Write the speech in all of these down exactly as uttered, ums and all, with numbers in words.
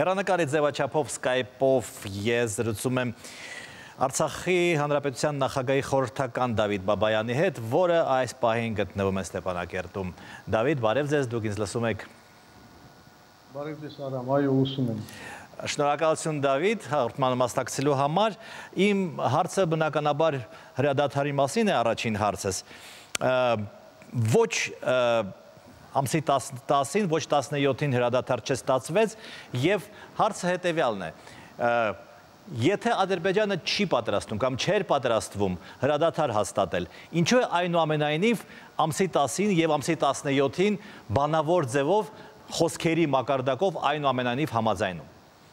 Հեռանկարի ձևաչափով Skype-ով ես զրուցում եմ Արցախի Հանրապետության նախագահի խորհրդական Դավիթ Բաբայանի հետ, որը այս պահին գտնվում է Ստեփանակերտում։ Դավիթ, բարև ձեզ, դուք ինձ լսում եք։ Բարև ձեզ, Արամ, այո, լսում եմ։ Շնորհակալություն Դավիթ, հաղորդմանը մասնակցելու համար։ Իմ հարցը բնականաբար հրադադարի մասին է առաջին հարցս։ Ոչ ամսի տասին, ոչ տասնյոթին հրադադար չստացվեց և հարցը հետևյալն է։ Եթե Ադրբեջանը չի պատրաստում կամ չէր պատրաստվում հրադադար հաստատել, ինչու է այնուամենայնիվ ամսի տասին և ամսի տասնյոթին բանավոր ձևով խոսքերի մակարդակով այնուամենայնիվ համաձայնում։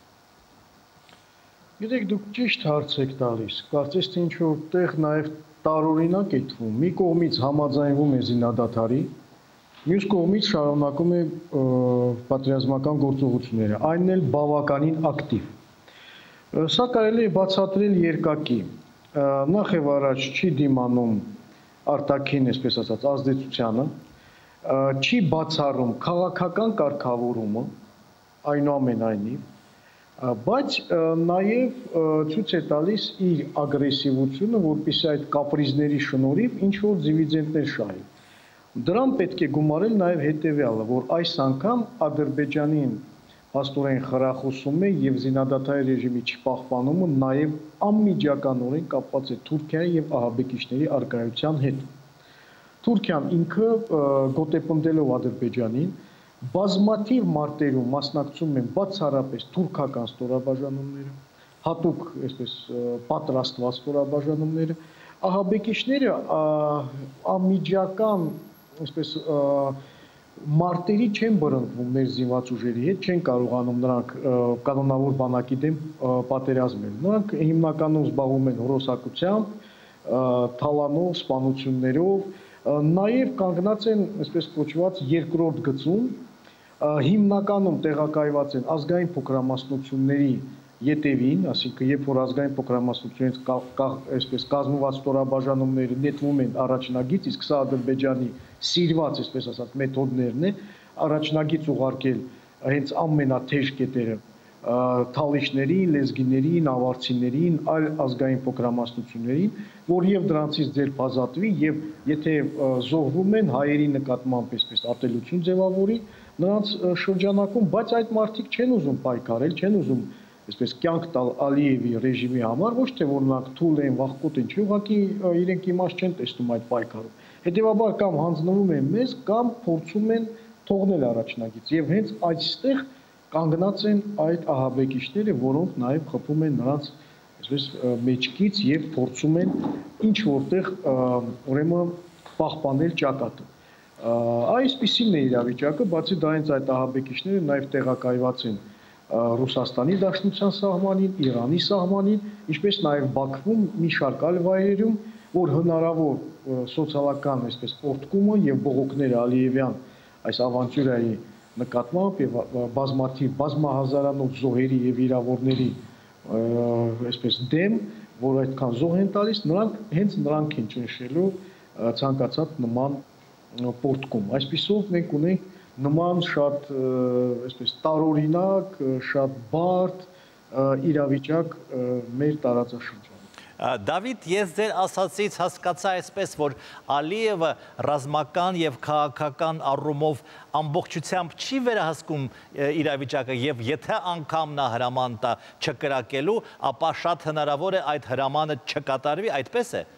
Գիտեք, դուք ճիշտ հարց եք տալիս, կարծես թե ինչ-որ տեղ նաև տարօրինակ է թվում, մի կողմից համաձայնվում է զինադադարի, մյուս կողմից շարունակում է պատերազմական գործողությունները, այն էլ բավականին ակտիվ։ Սա կարելի է բացատրել երկակի, նախ եւ առաջ չի դիմանում արտաքին, այսպես ասած, ազդեցությանը, չի բացառում քաղաքական կարգավորումը, այնուամենայնիվ, բայց նաև ցույց է տալիս իր ագրեսիվությունը, որպեսզի այդ կապրիզների շնորհիվ ինչ-որ դիվիդենտներ շահի։ Դրան պետք է գումարել նաև հետևյալը, որ այս անգամ Ադրբեջանին հաստորեն խրախուսում է եւ զինադադարի ռեժիմի չպահպանումը նաև անմիջականորեն կապված է Թուրքիայի եւ ահաբեկիչների առկայության հետ։ Թուրքիան ինքը գոտեպնդելով Ադրբեջանին բազմաթիվ մարտերում մասնակցում են բացառապես թուրքական ստորաբաժանումները, հատուկ այսպես պատրաստված ստորաբաժանումները, ահաբեկիչները անմիջական այսպես մարտերի չեն բռնկվում մեր զինված ուժերի հետ, չեն կարողանում նրանք կանոնավոր բանակի դեմ պատերազմել։ Նրանք հիմնականում զբաղվում են հռոսակությամբ, թալանով, սպանություններով, նաև կանգնած են այսպես կոչված երկրորդ գծում, հիմնականում տեղակայված են ազգային փոքրամասնությունների ետևին, այսինքն երբ որ ազգային փոքրամասնությունից այսպես կազմված ստորաբաժանումները նետվում են առաջնագիծ, իսկ սա Ադրբեջանի սիրված, այսպես ասած, մեթոդներն է, առաջնագիծ ուղարկել հենց ամենաթեժ կետերը թալիշներին, լեզգիներին, ավարցիներին, այլ ազգային փոքրամասնություններին, որ եւ դրանցից ձերբազատվի եւ եթե զոհվում են հայերի նկատմամբ այսպես ատելություն ձևավորի նրանց շրջանակում, բայց այդ մարդիկ չեն ուզում պայքարել, չեն ուզում այսպես կյանք տալ Ալիևի ռեժիմի համար, ոչ թե որ նրանք թույլ են, վախկոտ են, չի ուղղակի իրենք իմաստ չեն տեսնում այդ պայքարում։ Հետևաբար կամ հանձնվում են մեզ, կամ փորձում են թողնել առաջնագիծ եւ հենց այստեղ կանգնած են այդ ահաբեկիչները, որոնք նաև խփում են նրանց այսպես մեջքից եւ փորձում են ինչ որտեղ ուրեմն պահպանել ճակատը։ Այսպիսին է իրավիճակը, բացի դրանից այդ ահաբեկիչները նաև տեղակայված են Ռուսաստանի Դաշնության սահմանին, Իրանի սահմանին, ինչպես նաև Բաքվում մի շարք այլ վայրերում, որ հնարավոր սոցիալական այսպես պորտկումը եւ բողոքները Ալիևյան այս ավանտյուրայի նկատմամբ եւ բազմաթիվ բազմահազարանոց զոհերի եւ վիրավորների այսպես դեմ, որ այդքան զոհ են տալիս, նրանք հենց նրանք են ճնշելու ցանկացած նման պորտկում։ Այսպիսով մենք ունենք նման շատ այսպես տարօրինակ, շատ բարդ իրավիճակ մեր տարածաշրջանում։ Դավիթ, ես ձեր ասացից հասկացա այսպես, որ Ալիևը ռազմական եւ քաղաքական առումով ամբողջությամբ չի վերահսկում իրավիճակը եւ եթե անգամ նա հրաման տա չկրակելու, ապա շատ հնարավոր է այդ հրամանը չկատարվի, այդպես է։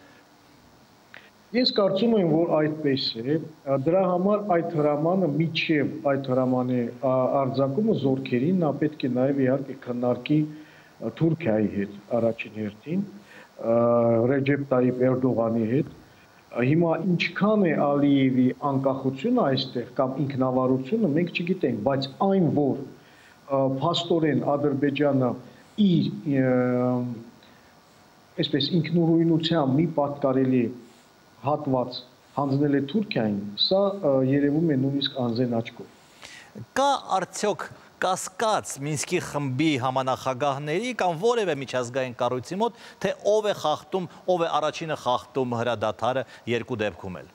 Ես կարծում եմ, որ այդպես է, դրա համար այդ հրամանը միջև այդ հրամանի արձակումը զորքերին նա պետք է նաև իհարկե քննարկի Թուրքիայի հետ առաջին հերթին, Ռեջեփ Տայիպ Էրդողանի հետ։ Հիմա ինչքան է Ալիևի անկախությունը այստեղ կամ ինքնավարությունը մենք չգիտենք, բայց այն որ փաստորեն Ադրբեջանը իր այսպես ինքնուրույնության մի պատկառելի հատված հանձնել է Թուրքիային, սա երևում է նույնիսկ անզեն աչքով։ Կա արդյոք կասկած Մինսկի խմբի համանախագահների կամ որևէ միջազգային կառույցի մոտ, թե ով է խախտում, ով է առաջինը խախտում հրադադարը երկու դեպքում էլ։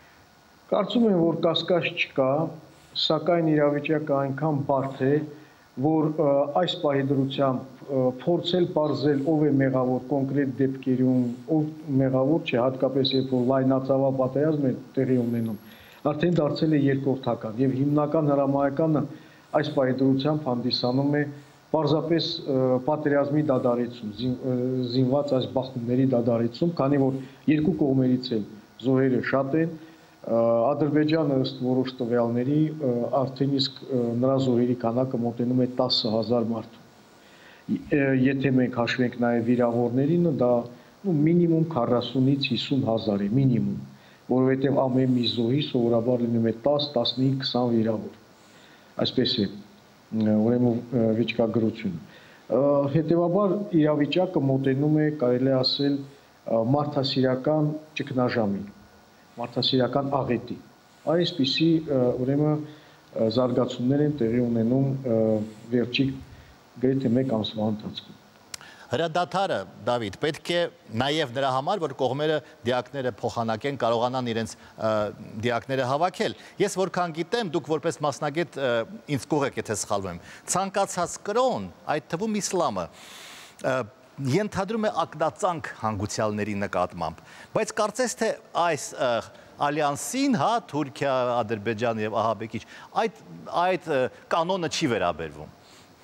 Կարծում եմ, որ կասկած չկա, սակայն իրավիճակը այնքան բարդ է, որ այս պահի դրությամբ փորձել բարձել ով է մեղավոր կոնկրետ դեպքերում, ով մեղավոր չէ, հատկապես երբ որ լայնածավալ պատերազմ է տեղի ունենում, արդեն դարձել է երկրորդական եւ հիմնական հրամայականը այս պահի դրությամբ հանդիսանում է պարզապես պատերազմի դադարեցում, զինված այս բախումների դադարեցում, քանի որ երկու կողմերից էլ զոհերը շատ են, Ադրբեջանը ըստ որոշ տվյալների արդեն իսկ նրա զոհերի քանակը մոտենում է տասը հազար մարդու։ Եթե մենք հաշվենք նաև վիրավորներին, դա մինիմում քառասունից հիսուն հազար է, մինիմում, որովհետև ամեն մի զոհի սովորաբար լինում է տաս, տասնհինգ, քսան վիրավոր։ Այսպես է, ուրեմն վիճակագրությունը։ Հետևաբար իրավիճակը մոտենում է, կարելի ասել, մարդասիրական ճգնաժամի, մարդասիրական աղետի։ Այսպիսի ուրեմն զարգացումներ են տեղի ունենում վերջի գրեթե մեկ ամսվա ընթացքում։ Հրադադարը, Դավիթ, պետք է նաև նրա համար, որ կողմերը դիակները փոխանակեն, կարողանան իրենց դիակները հավաքել։ Ես որքան գիտեմ, դուք որպես մասնագետ ինձ կուղեք, եթե սխալվում եմ, ցանկացած կրոն, այդ թվում իսլամը, ենթադրում է ակնածանք հանգուցյալների նկատմամբ, բայց կարծես թե այս ալյանսին, հա, Թուրքիա, Ադրբեջան եւ ահաբեկիչ, այդ այդ կանոնը չի վերաբերվում։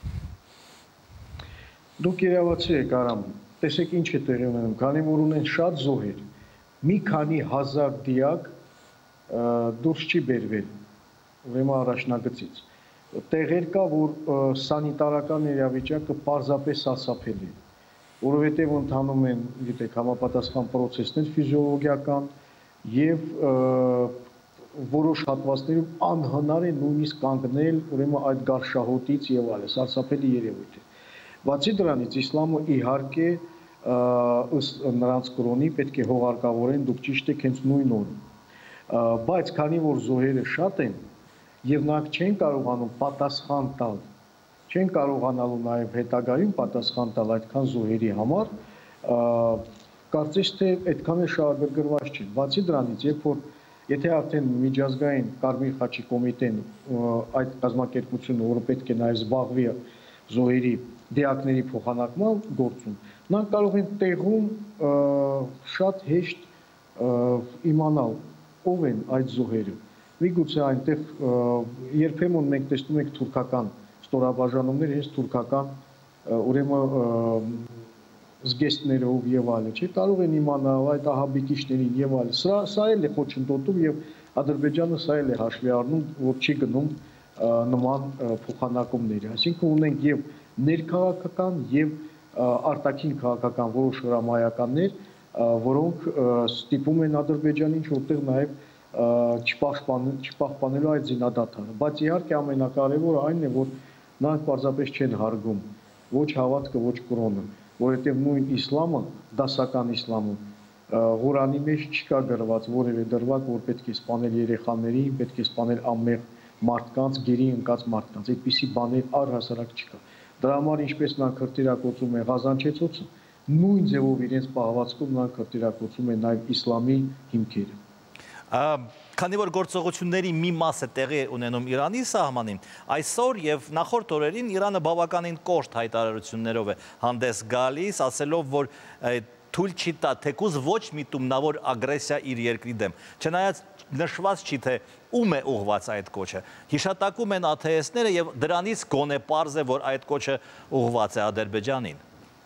Դուք իրավացի եք, Արամ, տեսեք ինչ է տեղի ունենում, քանի որ ունեն շատ զոհեր, մի քանի հազար դիակ դուրս չի բերվել, ուրեմն առաջնագծից։ Տեղեր կա, որ սանիտարական իրավիճակը պարզապես սարսափելի է, որովհետև ընթանում են, գիտեք, համապատասխան պրոցեսներ ֆիզիոլոգիական եւ որոշ հատվածներում անհնար է նույնիսկ կանգնել, ուրեմն այդ գարշահոտից եւ այլն, սարսափելի երևույթ է։ Բացի դրանից, իսլամը իհարկե ըստ նրանց կրոնի պետք է հողարկավորեն, դուք ճիշտ եք հենց նույն օրը։ Բայց քանի որ զոհերը շատ են եւ նրանք չեն կարողանում պատասխան տալ, չեն կարողանալու նաեւ հետագայում պատասխան տալ այդքան զոհերի համար, կարծես թե այդքան է շահագրգռված չեն։ Բացի դրանից, երբ որ եթե արդեն միջազգային Կարմիր խաչի կոմիտեն այդ կազմակերպությունը, որը պետք է նաեւ զբաղվի զոհերի դիակների փոխանակման գործում, նրանք կարող են տեղում շատ հեշտ իմանալ ով են այդ զոհերը։ Միգուցե այնտեղ երբեմն մենք տեսնում ենք թուրքական ստորաբաժանումներ, հենց թուրքական ուրեմն զգեստներով եւ այլն, չէ, կարող են իմանալ այդ ահաբեկիչներին եւ այլն։ Սա սա էլ է խոչընդոտում եւ Ադրբեջանը սա էլ է հաշվի առնում, որ չի գնում նման փոխանակումների։ Այսինքն ունենք եւ ներքաղաքական եւ արտաքին քաղաքական որոշ հրամայականներ, որոնք ստիպում են Ադրբեջանին, որտեղ նաեւ չպահպանելու այդ զինադադարը։ Բայց իհարկե ամենակարևորը այն է, որ նրանք պարզապես չեն հարգում ոչ հավատքը, ոչ կրոնը, որովհետեւ նույն իսլամը, դասական իսլամը, Ղուրանի մեջ չկա գրված որևէ դրվագ, որ պետք է սպանել երեխաներին, պետք է սպանել անմեղ մարդկանց, գերի ընկած մարդկանց, այդպիսի բաներ առհասարակ չկա։ Դրա համար ինչպես նրանք քրտիրակոծում են Ղազանչեցոցը, նույն ձևով իրենց պահվածքում նրանք քրտիրակոծում են նաև իսլամի հիմքերը։ Քանի որ գործողությունների մի մասը տեղի ունենում Իրանի սահմանին, այսօր եւ նախորդ օրերին Իրանը բավականին կոշտ հայտարարություններով է հանդես գալիս, ասելով, որ թույլ չի տա թեկուզ ոչ միտումնավոր ագրեսիա իր երկրի դեմ։ Չնայած նշված չի, թե ում է ուղղված այդ կոչը։ Հիշատակում են աթեիստները եւ դրանից գոնե պարզ է, որ այդ կոչը ուղղված է Ադրբեջանին։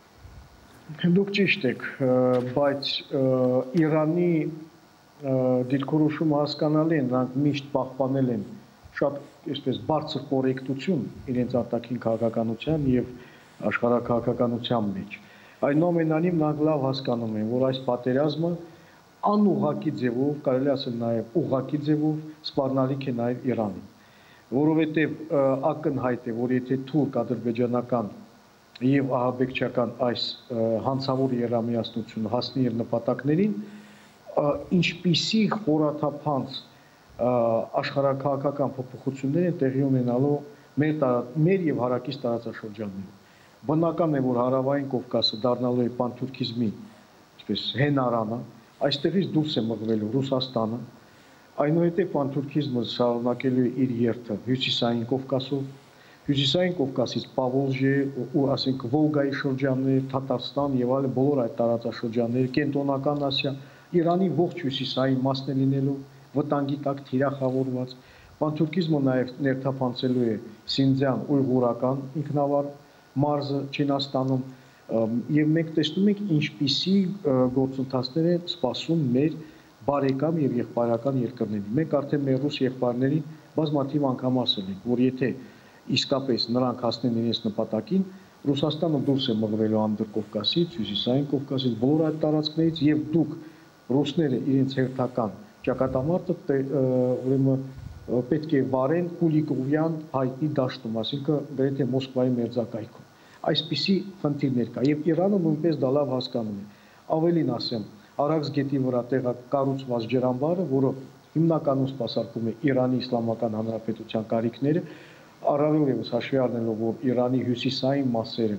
Դուք ճիշտ եք, բայց Իրանի դիրքորոշումը հասկանալի է, նրանք միշտ պահպանել են շատ այսպես բարձր կոռեկտություն իրենց արտաքին քաղաքականության եւ աշխարհաքաղաքականության մեջ։ Այնուամենայնիվ նրանք լավ հասկանում են, որ այս պատերազմը անուղղակի ձևով, կարելի ասել նաև ուղղակի ձևով սպառնալիք է նաև Իրանին, որովհետև ակնհայտ է, որ եթե թուրք-ադրբեջանական եւ ահաբեկչական այս հանցավոր երամիասնությունը հասնի իր նպատակներին, ինչպիսի խորաթափանց աշխարհաքաղաքական փոփոխություններ են տեղի ունենալու մեր մեր եւ հարակից տարածաշրջաններում։ Բնական է, որ հարավային Կովկասը դառնալու է պանթուրքիզմի, այսպես հենարանը, այստեղից դուրս է մղվելու Ռուսաստանը, այնուհետև պանթուրքիզմը շարունակելու է իր երթը հյուսիսային Կովկասով, Հյուսիսային Կովկասից Պավոլժե ու ասենք Վոլգայի շրջաններ, Թաթարստան եւ այլ բոլոր այդ տարածաշրջանները, Կենտրոնական Ասիա, Իրանի ողջ հյուսիսային մասն է լինելու վտանգի տակ թիրախավորված։ Պանթուրքիզմը նաեւ ներթափանցելու է Սինձյան ուйղուրական ինքնավար մարզը Չինաստանում եւ մենք տեսնում ենք ինչպիսի գործընթացներ են սպասում մեր բարեկամ եւ եղբայրական երկրներին։ Մենք արդեն մեր ռուս եղբայրներին բազմաթիվ անգամ ասել ենք, որ եթե իսկապես նրանք հասնեն իրենց նպատակին, Ռուսաստանը դուրս է մղվելու Անդրկովկասից, Հյուսիսային Կովկասից, բոլոր այդ տարածքներից եւ դուք ռուսները իրենց հերթական ճակատամարտը ուրեմն պետք է վարեն Կուլիկովյան հայտնի դաշտում, այսինքն գրեթե Մոսկվայի մերձակայքում։ Այսպիսի խնդիրներ կա եւ Իրանը նույնպես դա լավ հասկանում է։ Ավելին ասեմ, Արաքս գետի վրա տեղակառուցված ջրամբարը, որը հիմնականում սպասարկում է Իրանի Իսլամական Հանրապետության կարիքները, առավել ևս հաշվի առնելով, որ Իրանի հյուսիսային մասերը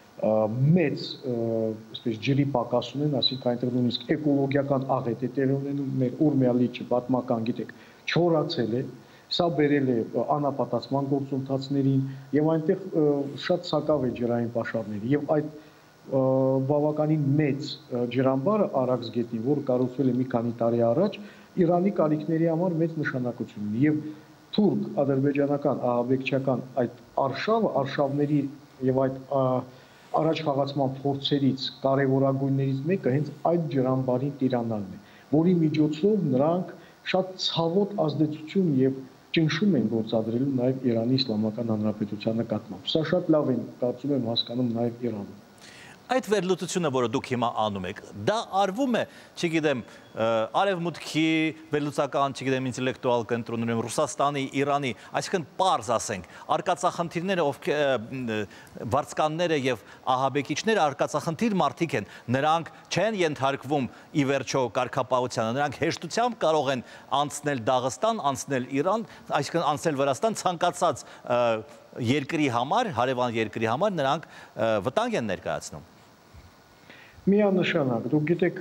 մեծ այսպես ջրի պակաս ունեն, այսինքն այնտեղ նույնիսկ էկոլոգիական աղետ է տեղի ունենում, մեր Ուրմիա լիճը պատմական, գիտեք, չորացել է, սա բերել է անապատացման գործընթացներին եւ այնտեղ շատ սակավ է ջրային պաշարների եւ այդ բավականին մեծ ջրամբարը Արաքս գետի, որը կառուցվել է մի քանի տարի առաջ, Իրանի կարիքների համար մեծ նշանակություն ունի եւ թուրք-ադրբեջանական ահաբեկչական այդ արշավը, արշավների եւ այդ առաջ խաղացման փորձերից կարևորագույններից մեկը հենց այդ ջրամբարի տիրանալն է, որի միջոցով նրանք շատ ցավոտ ազդեցություն եւ ճնշում են գործադրելու նաեւ Իրանի Իսլամական Հանրապետության նկատմամբ։ Սա շատ լավ է, կարծում եմ, հասկանում նաեւ Իրանը։ Այդ վերլուծությունը, որը դուք հիմա անում եք, դա արվում է, չգիտեմ, արևմուտքի վերլուծական, չգիտեմ, ինտելեկտուալ կենտրոններում, Ռուսաստանի, Իրանի, այսինքն պարզ ասենք, արկածախնդիրները, վարձկանները եւ ահաբեկիչները արկածախնդիր մարդիկ են, նրանք չեն ենթարկվում ի վերջո կարգապահությանը, նրանք հեշտությամբ կարող են անցնել Դաղստան, անցնել Իրան, այսինքն անցնել Վրաստան, ցանկացած երկրի համար, հարևան երկրի համար նրանք վտանգ են ներկայացնում։ Միանշանակ, դուք գիտեք,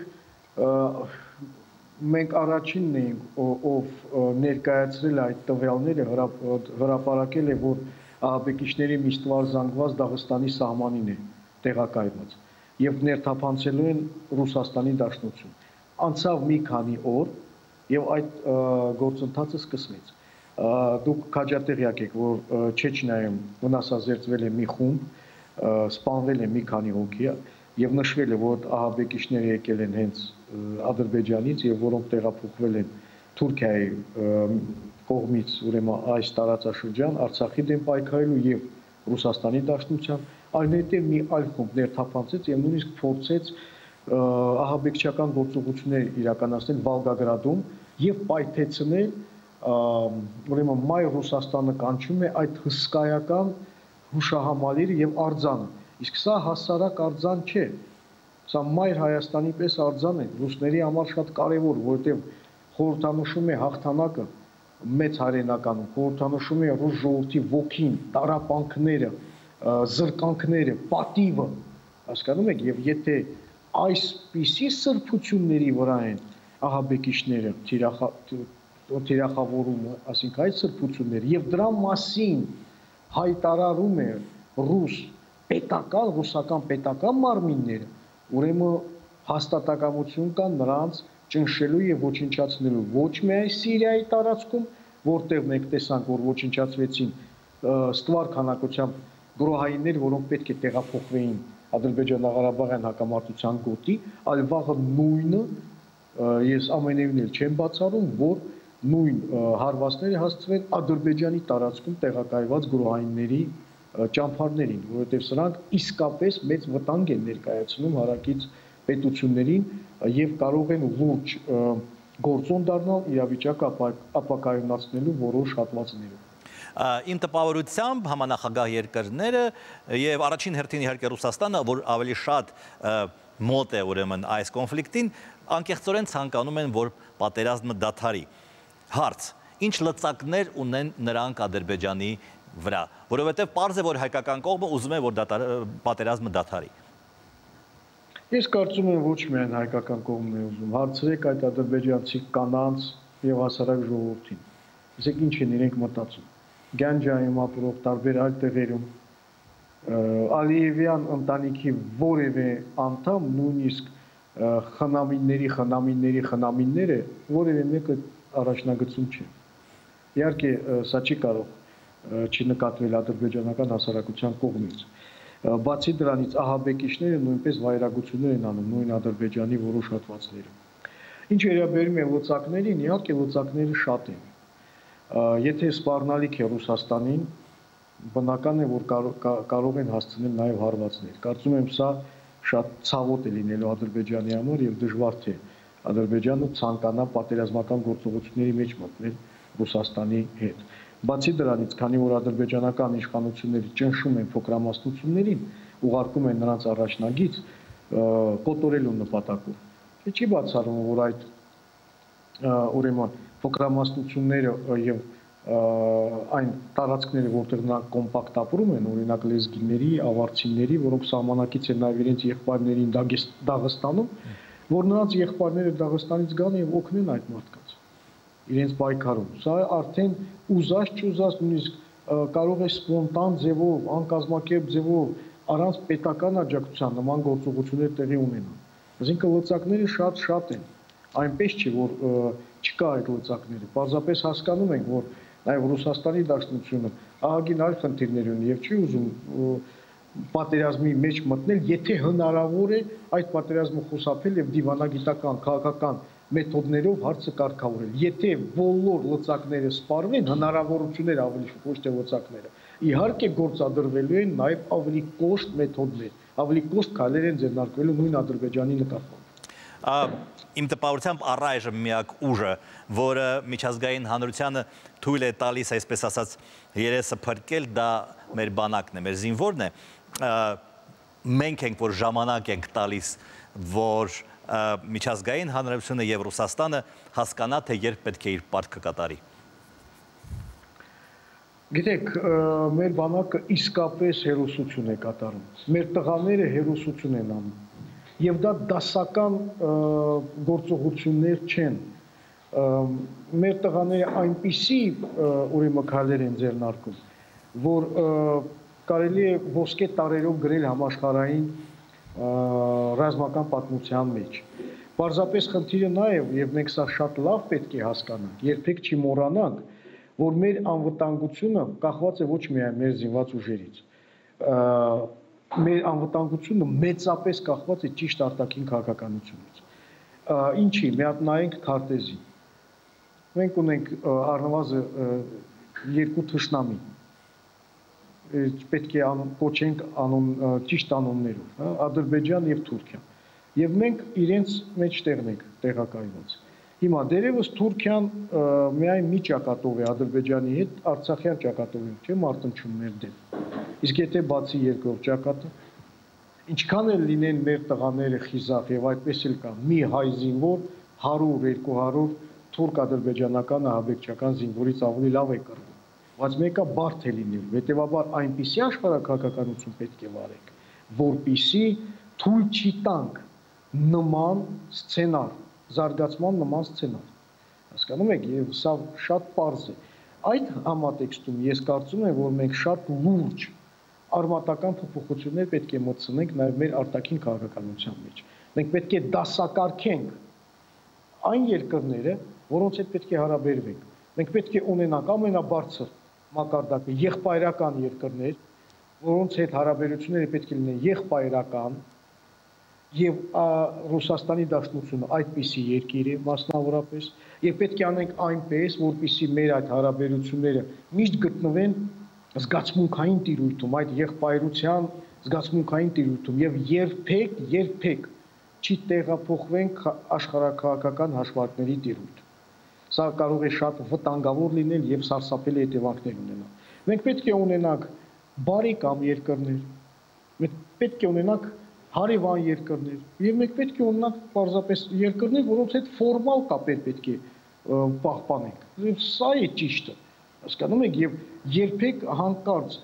մենք առաջինն էինք, ով ներկայացրել այդ տվյալները, հրապարակել է, որ ահաբեկիչների միստվար զանգված Դաղստանի սահմանին է տեղակայված եւ ներթափանցելու են Ռուսաստանի Դաշնություն։ Անցավ մի քանի օր եւ այդ գործընթացը սկսվեց։ Դուք քաջատեղյակ եք, որ Չեչնիայում վնասազերծվել է մի խումբ, սպանվել է մի քանի հոգի եւ նշվել է, որ ահաբեկիչները եկել են հենց Ադրբեջանից եւ որոնք տեղափոխվել են Թուրքիայի կողմից, ուրեմն այս տարածաշրջան Արցախի դեմ պայքարելու եւ Ռուսաստանի Դաշնության, այնուհետև մի այլ խումբ ներթափանցեց եւ նույնիսկ փորձեց ահաբեկչական գործողություններ իրականացնել Վոլգագրադում եւ պայթեցնել, ուրեմն Մայր Ռուսաստանը կանչում է այդ հսկայական հուշահամալիրը եւ արձանը, իսկ սա հասարակ արձան չէ, սա Մայր Հայաստանի պես արձան է, ռուսների համար շատ կարեւոր, որովհետեւ խորհրդանշում է հաղթանակը մեծ հայրենականում, խորհրդանշում է ռուս ժողովրդի ոգին, տառապանքները, զրկանքները, պատիվը, հասկանում եք, եւ եթե այսպիսի սրբությունների վրա են ահաբեկիչները թիրախավորումը, այսինքն այդ սրբությունները եւ դրա մասին հայտարարում է ռուս պետական, ռուսական պետական մարմինները, ուրեմն հաստատակամություն կա նրանց ճնշելու եւ ոչնչացնելու ոչ միայն Սիրիայի տարածքում, որտեղ մենք տեսանք, որ ոչնչացվեցին ստվար քանակությամբ գրոհայիններ, որոնք պետք է տեղափոխվեին Ադրբեջանա-Ղարաբաղյան հակամարտության գոտի, այլ վաղը նույնը ես ամենևին էլ չեմ բացառում, որ նույն հարվածները հասցվեն Ադրբեջանի տարածքում տեղակայված գրոհայինների ճամփարներին, որովհետև սրանք իսկապես մեծ վտանգ են ներկայացնում հարակից պետություններին եւ կարող են լուրջ գործոն դառնալ իրավիճակը ապակայունացնելու որոշ հատվածներում։ Իմ տպավորությամբ համանախագահ երկրները եւ առաջին հերթին իհարկե Ռուսաստանը, որ ավելի շատ մոտ է ուրեմն այս կոնֆլիկտին, անկեղծորեն ցանկանում են, որ պատերազմը դադարի։ Հարց. ինչ լծակներ ունեն նրանք Ադրբեջանի վրա, որովհետեւ պարզ է, որ հայկական կողմը ուզում է, որ պատերազմը դադարի։ Ես կարծում եմ ոչ միայն հայկական կողմն է ուզում, հարցրեք այդ ադրբեջանցի կանանց եւ հասարակ ժողովրդին։ Իսկ ինչ են իրենք մտածում։ Գանջայում ապրող տարբեր այլ տեղերում Ալիևյան ընտանիքի որևէ անդամ, նույնիսկ խնամինների, խնամինների, խնամինները որևէ մեկը առաջնագծում չէ։ Իհարկե, սա չի կարող չնկատվել ադրբեջանական հասարակության կողմից։ Բացի դրանից ահաբեկիչները նույնպես վայրագություններ են անում նույն Ադրբեջանի որոշ հատվածներում։ Ինչ վերաբերում է լծակներին, իհարկե լծակները շատ են։ Եթե սպառնալիք է Ռուսաստանին, բնական է, որ կարող են հասցնել նաև հարվածներ։ Կարծում եմ, սա շատ ցավոտ է լինելու Ադրբեջանի համար եւ դժվար թե Ադրբեջանը ցանկանա պատերազմական գործողությունների մեջ մտնել Ռուսաստանի հետ։ Բացի դրանից, քանի որ ադրբեջանական իշխանությունները ճնշում են փոքրամասնություններին, ուղարկում են նրանց առաջնագիծ կոտորելու նպատակով։ Չի բացառում, որ այդ ուրեմն փոքրամասնությունները եւ այն տարածքները, որտեղ նրանք կոմպակտ ապրում են, օրինակ լեզգիների, ավարցիների, որոնք սահմանակից են նաև իրենց եղբայրներին Դաղստանում, որ նրանց եղբայրները Դաղստանից գան եւ օգնեն այդ մարդկանց իրենց պայքարում։ Սա արդեն ուզած չուզած նույնիսկ կարող է սպոնտան ձևով, անկազմակերպ ձևով, առանց պետական աջակցության նման գործողություններ տեղի ունենան։ Այսինքն լծակները շատ-շատ են։ Այնպես չի, որ չկա այդ լծակները։ Պարզապես հասկանում ենք, որ նաև Ռուսաստանի Դաշնությունը ահագին այլ խնդիրներ ունի եւ չի ուզում պատերազմի մեջ մտնել, եթե հնարավոր է այդ պատերազմը խուսափել եւ դիվանագիտական, քաղաքական մեթոդներով հարցը կարգավորել։ Եթե բոլոր լծակները սպառվեն, հնարավորություններ ավելի ոչ թե լծակները, իհարկե գործադրվելու են նաև ավելի կոշտ մեթոդներ, ավելի կոշտ քայլեր են ձեռնարկվելու նույն Ադրբեջանի նկատմամբ։ Իմ տպավորությամբ առայժմ միակ ուժը, որը միջազգային հանրությանը թույլ է տալիս, այսպես ասած, երեսը փրկել, դա մեր բանակն է, մեր զինվորն է։ Մենք ենք, որ ժամանակ ենք տալիս, որ միջազգային հանրությունը եւ Ռուսաստանը հասկանա, թե երբ պետք է իր պարտքը կատարի։ Գիտեք, մեր բանակը իսկապես հերոսություն է կատարում։ Մեր տղաները հերոսություն են անում։ Եվ դա դասական գործողություններ չեն։ Մեր տղաները այնպիսի ուրեմն քայլեր են ձեռնարկում, որ կարելի է ոսկե տարերով գրել համաշխարհային ռազմական պատմության մեջ։ Պարզապես խնդիրը նա է, եւ մենք սա շատ լավ պետք է հասկանանք, երբեք չմոռանանք, որ մեր անվտանգությունը կախված է ոչ միայն մեր զինված ուժերից։ Մեր անվտանգությունը մեծապես կախված է ճիշտ արտաքին քաղաքականությունից։ Ինչի, մի հատ նայենք քարտեզին։ Մենք ունենք առնվազն երկու թշնամի։ Պետք է կոչենք անուն ճիշտ անուններով, հա, Ադրբեջան եւ Թուրքիա։ Եվ մենք իրենց մեջտեղն ենք տեղակայված։ Հիմա դերևս Թուրքիան միայն մի ճակատով է Ադրբեջանի հետ, Արցախյան ճակատով չէ, մարտնչում մեր դեմ։ Իսկ եթե բացի երկրորդ ճակատը, ինչքան էլ լինեն մեր տղաները խիզախ եւ այդպես էլ կա մի հայ զինվոր հարյուր երկու հարյուր թուրք-ադրբեջանական ահաբեկչական զինվորից ավելի լավ է կռվում։ Բայց մեկը բարդ է լինելու, հետեւաբար այնպիսի աշխարհակաղակականություն պետք է վարենք, որպիսի թույլ չի տանք նման սցենար, զարգացման նման սցենար։ Հասկանում եք, եւ սա շատ պարզ է։ Այդ համատեքստում ես կարծում եմ, որ մենք շատ լուրջ արմատական փոփոխություններ պետք է մտցնենք նաև մեր արտաքին քաղաքականության մեջ։ Մենք պետք է դասակարգենք այն երկրները, որոնց հետ պետք է հարաբերվենք։ Մենք պետք է ունենանք ամենաբարձր մակարդակը եղբայրական երկրներ, որոնց հետ հարաբերությունները պետք է լինեն եղբայրական, եւ Ռուսաստանի Դաշնությունը այդպիսի երկիր է մասնավորապես, եւ պետք է անենք այնպես, որպիսի մեր այդ հարաբերությունները միշտ գտնվեն զգացմունքային տիրույթում, այդ եղբայրության զգացմունքային տիրույթում եւ երբեք, երբեք չի տեղափոխվենք աշխարհակաղակական հաշվարկների տիրույթ։ Սա կարող է շատ վտանգավոր լինել եւ սարսափելի հետևանքներ ունենալ։ Մենք պետք է ունենանք բարեկամ երկրներ, մենք պետք է ունենանք հարևան երկրներ եւ մենք պետք է ունենանք պարզապես երկրներ, որոնց հետ ֆորմալ կապեր պետք է պահպանենք։ Եվ սա է ճիշտը։ Հասկանում եք, եւ երբեք հանկարծ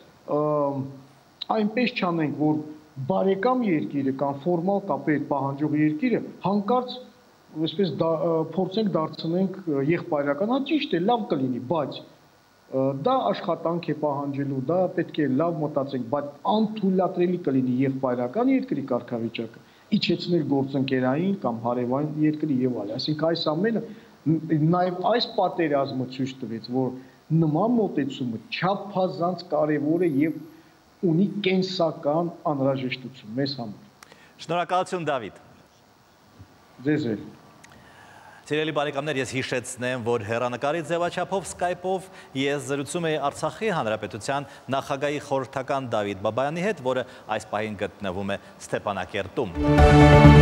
այնպես չանենք, որ բարեկամ երկիրը կամ ֆորմալ կապեր պահանջող երկիրը հանկարծ այսպես փորձենք դարձնենք եղբայրական, հա ճիշտ է, լավ կլինի, բայց Դա աշխատանք է պահանջելու, դա պետք է լավ մտածենք, բայց անթույլատրելի կլինի եղբայրական երկրի կարգավիճակը, իջեցնել գործընկերային կամ հարևան երկրի եւ այլն։ Այսինքն այս ամենը նաեւ այս պատերազմը ցույց տվեց, որ նման մոտեցումը չափազանց կարեւոր է եւ ունի կենսական անհրաժեշտություն մեզ համար։ Շնորհակալություն Դավիթ։ Ձեզ էլ։ Սիրելի բարեկամներ, ես հիշեցնեմ, որ հեռանկարի ձևաչափով Skype-ով ես զրուցում էի Արցախի Հանրապետության նախագահի խորհրդական Դավիթ Բաբայանի հետ, որը այս պահին գտնվում է Ստեփանակերտում։